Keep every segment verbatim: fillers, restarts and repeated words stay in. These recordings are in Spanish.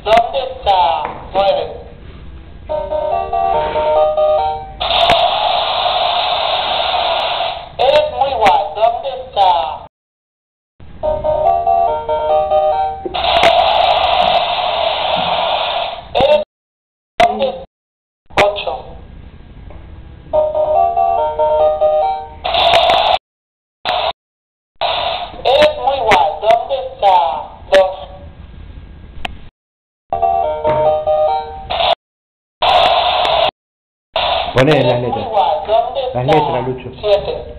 ¿Dónde está? Nueve. Eres muy guay. ¿Dónde está? Eres... ¿Dónde está? Ocho. Eres muy guay. ¿Dónde está? Dos. Poné las letras. ¿Dónde Las está? letras, Lucho. Siete.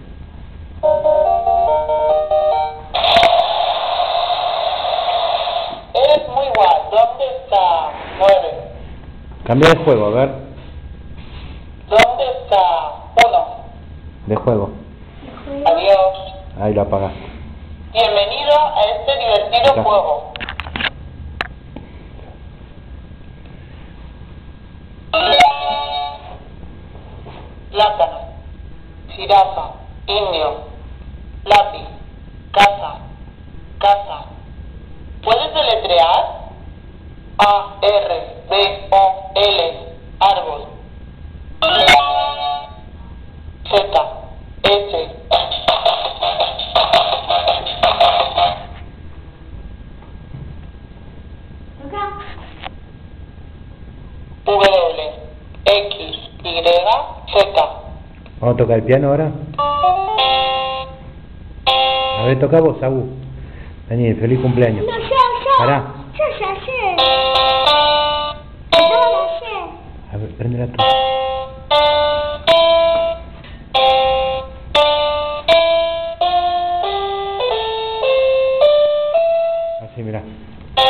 Eres muy guay. ¿Dónde está? Nueve. Cambia de juego, a ver. ¿Dónde está? Uno. De juego. Adiós. Ahí lo apagaste. Bienvenido a este divertido Acá. juego. Plátano, jirafa, indio, lápiz, casa, casa. ¿Puedes deletrear? A, R, B, O, L, árbol. Z, S. W, X, Y, Z. Vamos a tocar el piano ahora. A ver, toca vos, Agu. Daniel, feliz cumpleaños. No, yo, yo. Pará. Yo ya sé. Yo ya sé. A ver, prendela tú. Así, mirá.